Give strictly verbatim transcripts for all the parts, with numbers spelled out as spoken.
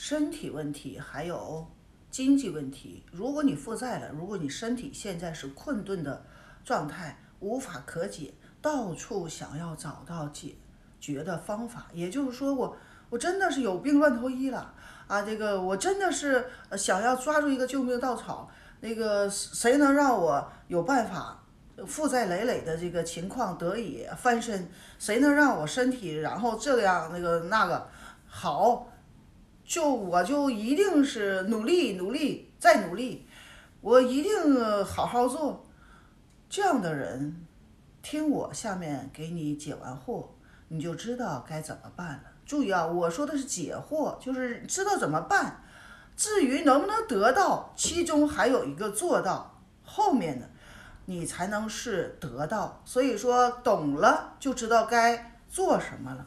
身体问题，还有经济问题。如果你负债了，如果你身体现在是困顿的状态，无法可解，到处想要找到解决的方法，也就是说我我真的是有病乱投医了啊！这个我真的是想要抓住一个救命稻草，那个谁能让我有办法负债累累的这个情况得以翻身？谁能让我身体然后这样那个那个好？就我就一定是努力努力再努力，我一定好好做。这样的人，听我下面给你解完惑，你就知道该怎么办了。注意啊，我说的是解惑，就是知道怎么办。至于能不能得到，其中还有一个做到，后面的你才能是得到。所以说，懂了就知道该做什么了。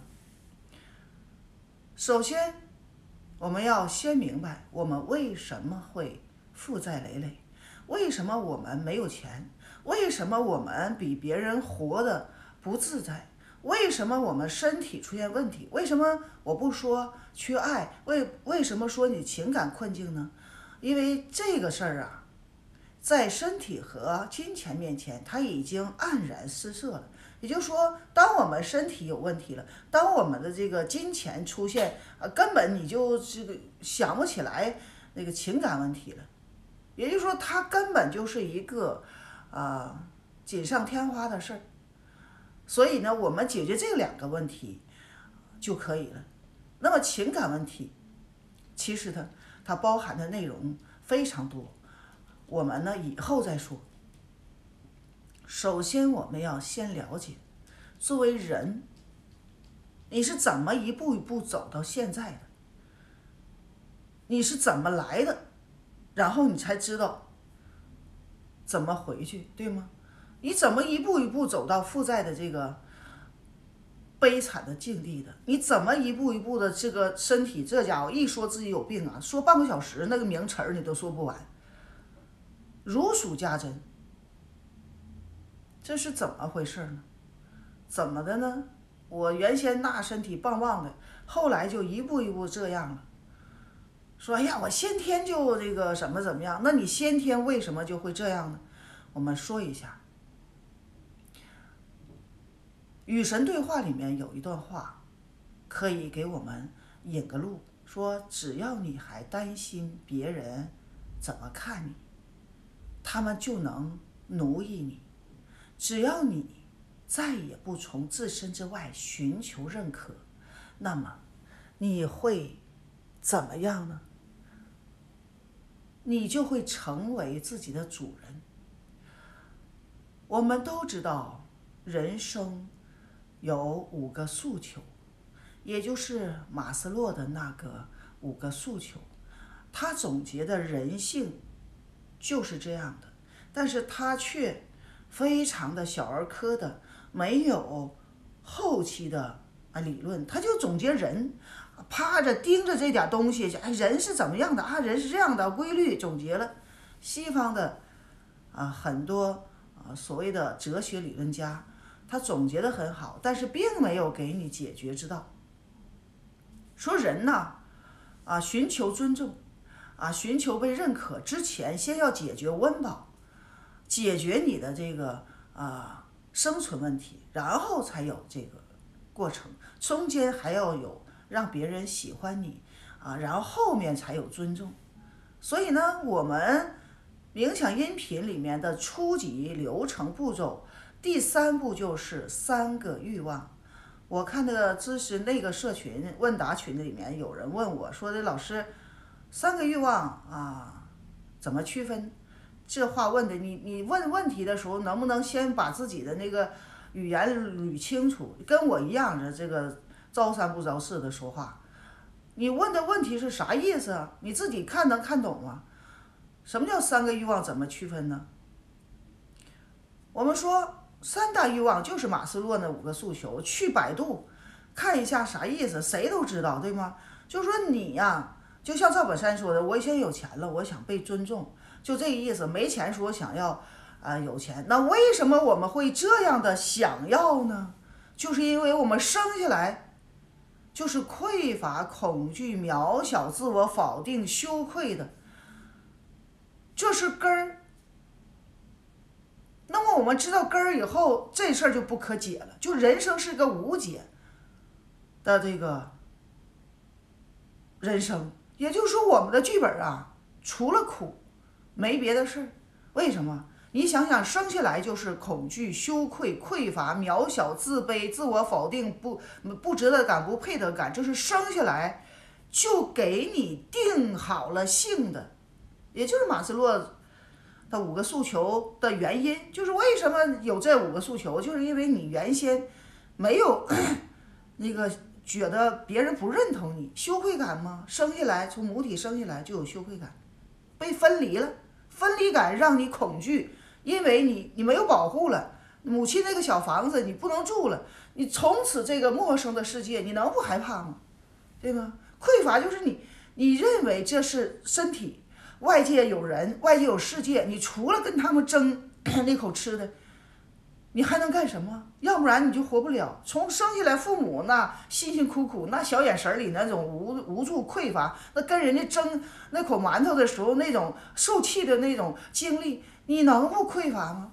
首先，我们要先明白我们为什么会负债累累，为什么我们没有钱，为什么我们比别人活得不自在，为什么我们身体出现问题，为什么我不说缺爱，为为什么说你情感困境呢？因为这个事儿啊，在身体和金钱面前，它已经黯然失色了。也就是说，当我们身体有问题了，当我们的这个金钱出现，呃，根本你就这个想不起来那个情感问题了。也就是说，它根本就是一个啊、呃、锦上添花的事儿。所以呢，我们解决这两个问题就可以了。那么情感问题，其实它它包含的内容非常多，我们呢以后再说。首先，我们要先了解，作为人，你是怎么一步一步走到现在的？你是怎么来的？然后你才知道怎么回去，对吗？你怎么一步一步走到负债的这个悲惨的境地的？你怎么一步一步的这个身体，这家伙一说自己有病啊，说半个小时那个名词儿你都说不完，如数家珍。这是怎么回事呢？怎么的呢？我原先那身体棒棒的，后来就一步一步这样了。说哎呀，我先天就这个什么怎么样？那你先天为什么就会这样呢？我们说一下，与神对话里面有一段话，可以给我们引个路，说只要你还担心别人怎么看你，他们就能奴役你。只要你再也不从自身之外寻求认可，那么你会怎么样呢？你就会成为自己的主人。我们都知道，人生有五个诉求，也就是马斯洛的那个五个诉求。他总结的人性就是这样的，但是他却非常的小儿科的，没有后期的啊理论，他就总结人，趴着盯着这点东西，哎，人是怎么样的啊？人是这样的规律，总结了。西方的啊很多啊所谓的哲学理论家，他总结的很好，但是并没有给你解决之道。说人呢，啊寻求尊重，啊寻求被认可之前，先要解决温饱。解决你的这个啊生存问题，然后才有这个过程，中间还要有让别人喜欢你啊，然后后面才有尊重。所以呢，我们冥想音频里面的初级流程步骤，第三步就是三个欲望。我看那个知识那个社群问答群里面有人问我说的，老师，三个欲望啊怎么区分？这话问的，你你问问题的时候，能不能先把自己的那个语言捋清楚？跟我一样的这个招三不招四的说话，你问的问题是啥意思啊？你自己看能看懂吗？什么叫三个欲望？怎么区分呢？我们说三大欲望就是马斯洛那五个诉求，去百度看一下啥意思，谁都知道，对吗？就说你呀、啊，就像赵本山说的，我现在有钱了，我想被尊重。就这个意思，没钱说想要啊、呃、有钱，那为什么我们会这样的想要呢？就是因为我们生下来就是匮乏、恐惧、渺小、自我否定、羞愧的，这是根儿。那么我们知道根儿以后，这事儿就不可解了。就人生是个无解的这个人生，也就是说我们的剧本啊，除了苦没别的事儿。为什么？你想想，生下来就是恐惧、羞愧、匮乏、渺小、自卑、自我否定、不不值得感、不配得感，这是生下来就给你定好了性的，也就是马斯洛的五个诉求的原因。就是为什么有这五个诉求，就是因为你原先没有那个觉得别人不认同你，羞愧感吗？生下来从母体生下来就有羞愧感，被分离了，分离感让你恐惧。因为你你没有保护了，母亲那个小房子你不能住了，你从此这个陌生的世界，你能不害怕吗？对吧？匮乏就是你你认为这是身体，外界有人，外界有世界，你除了跟他们争那口吃的，你还能干什么？要不然你就活不了。从生下来，父母那辛辛苦苦，那小眼神里那种无无助、匮乏，那跟人家争那口馒头的时候那种受气的那种经历，你能不匮乏吗？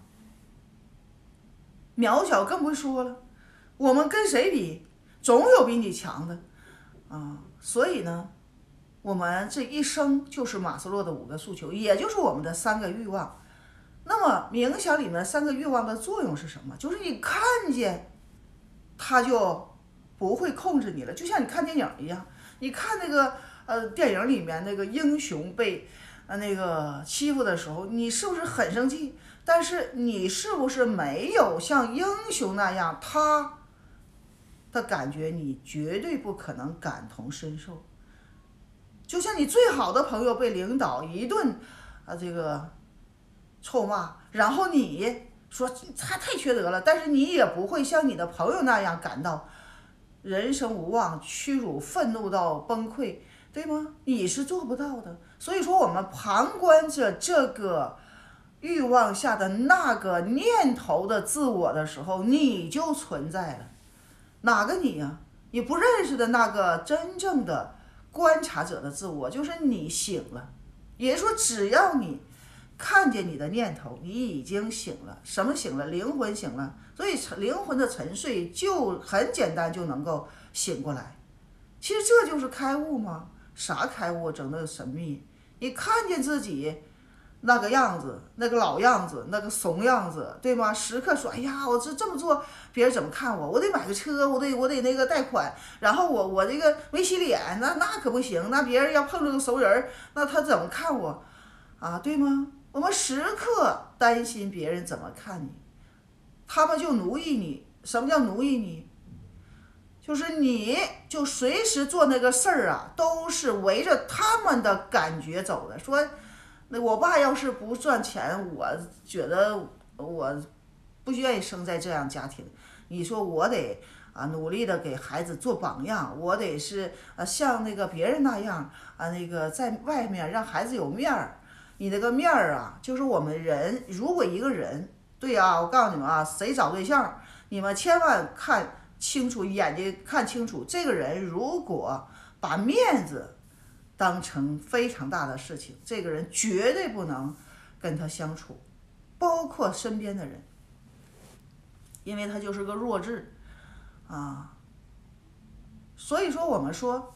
渺小更不说了，我们跟谁比？总有比你强的啊！所以呢，我们这一生就是马斯洛的五个诉求，也就是我们的三个欲望。那么冥想里面三个欲望的作用是什么？就是你看见它就不会控制你了，就像你看电影一样。你看那个呃电影里面那个英雄被呃那个欺负的时候，你是不是很生气？但是你是不是没有像英雄那样他的感觉，你绝对不可能感同身受。就像你最好的朋友被领导一顿啊这个臭骂，然后你说他太缺德了，但是你也不会像你的朋友那样感到人生无望、屈辱、愤怒到崩溃，对吗？你是做不到的。所以说我们旁观着这个欲望下的那个念头的自我的时候，你就存在了。哪个你呀？你不认识的那个真正的观察者的自我，就是你醒了。也就是说，只要你看见你的念头，你已经醒了。什么醒了？灵魂醒了。所以灵魂的沉睡就很简单，就能够醒过来。其实这就是开悟吗？啥开悟？整的神秘。你看见自己那个样子，那个老样子，那个怂样子，对吗？时刻说，哎呀，我这这么做，别人怎么看我？我得买个车，我得我得那个贷款，然后我我这个没洗脸，那那可不行，那别人要碰着个熟人，那他怎么看我？啊，对吗？我们时刻担心别人怎么看你，他们就奴役你。什么叫奴役你？就是你就随时做那个事儿啊，都是围着他们的感觉走的。说那我爸要是不赚钱，我觉得我不愿意生在这样家庭。你说我得啊努力的给孩子做榜样，我得是啊像那个别人那样啊那个在外面让孩子有面儿。你那个面儿啊，就是我们人，如果一个人，对啊，我告诉你们啊，谁找对象，你们千万看清楚，眼睛看清楚，这个人如果把面子当成非常大的事情，这个人绝对不能跟他相处，包括身边的人，因为他就是个弱智啊。所以说我们说，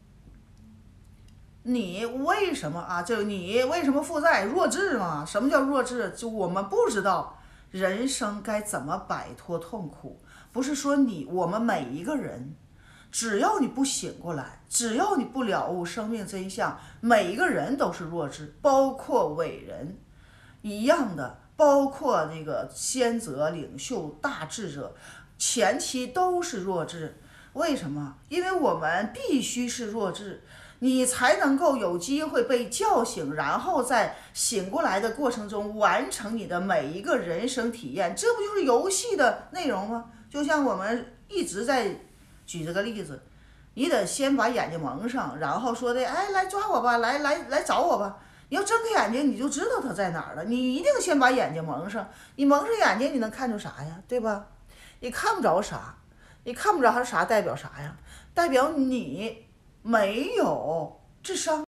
你为什么啊？就你为什么负债？弱智嘛？什么叫弱智？就我们不知道人生该怎么摆脱痛苦。不是说你，我们每一个人，只要你不醒过来，只要你不了悟生命真相，每一个人都是弱智，包括伟人一样的，包括那个先哲、领袖、大智者，前期都是弱智。为什么？因为我们必须是弱智，你才能够有机会被叫醒，然后在醒过来的过程中完成你的每一个人生体验。这不就是游戏的内容吗？就像我们一直在举这个例子，你得先把眼睛蒙上，然后说的，哎，来抓我吧，来来来找我吧。你要睁开眼睛，你就知道他在哪儿了。你一定先把眼睛蒙上，你蒙上眼睛，你能看出啥呀？对吧？你看不着啥，你看不着它啥代表啥呀？ 代表你没有智商。